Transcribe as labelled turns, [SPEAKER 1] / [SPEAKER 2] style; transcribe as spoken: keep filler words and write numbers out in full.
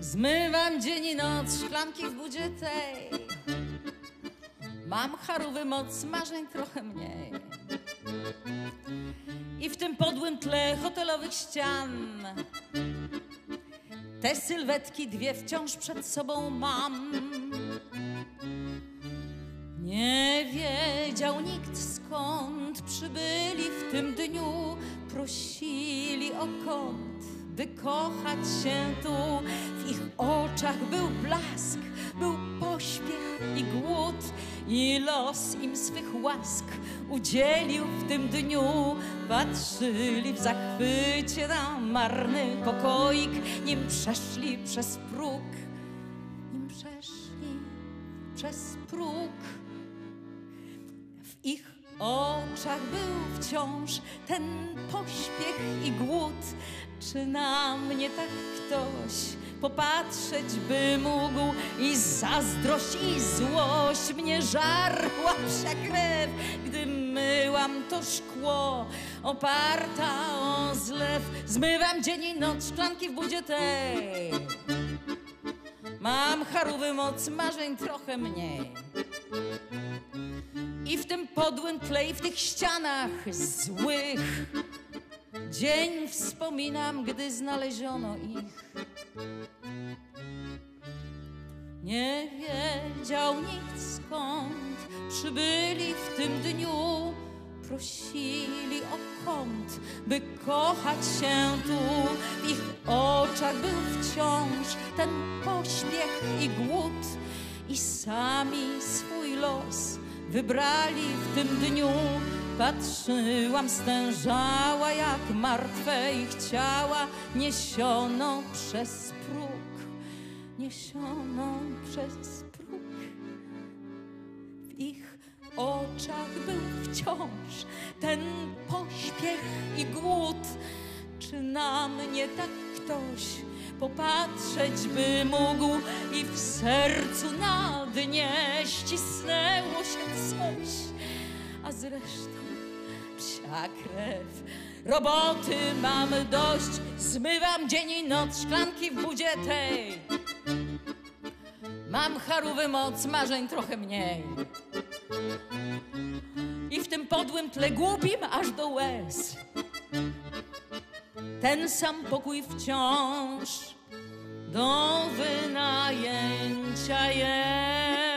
[SPEAKER 1] Zmywam dzień i noc, szklanki w budzie tej. Mam charówy moc, marzeń trochę mniej. I w tym podłym tle hotelowych ścian te sylwetki dwie wciąż przed sobą mam. Nie wiedział nikt, skąd przybyli w tym dniu. Prosili o kąt, by kochać się tu. W ich oczach był blask, był pośpiech i głód, i los im swych łask udzielił w tym dniu. Patrzyli w zachwycie na marny pokoik, nim przeszli przez próg, nim przeszli przez próg. W ich oczach był wciąż ten pośpiech i głód. Czy na mnie tak ktoś popatrzeć by mógł? I zazdrość i złość mnie żarła psia krew, gdy myłam to szkło oparta o zlew. Zmywam dzień i noc, szklanki w budzie tej. Mam charówy moc, marzeń trochę mniej. I w tym podłym tle, i w tych ścianach złych dzień wspominam, gdy znaleziono ich. Nie wiedział nikt, skąd przybyli w tym dniu. Prosili o kąt, by kochać się tu. W ich oczach był wciąż ten pośpiech i głód, i sami swój los wybrali w tym dniu. Patrzyłam stężała, jak martwe ich ciała niesiono przez próg, niesiono przez próg. W ich oczach był wciąż ten pośpiech i głód. Czy na mnie tak ktoś popatrzeć by mógł? I w sercu na dnie ścisnęło się coś, a zresztą psia krew. Roboty mam dość, zmywam dzień i noc, szklanki w budzie tej. Mam charówy moc, marzeń trochę mniej. I w tym podłym tle głupim aż do łez ten sam pokój wciąż do wynajęcia jest.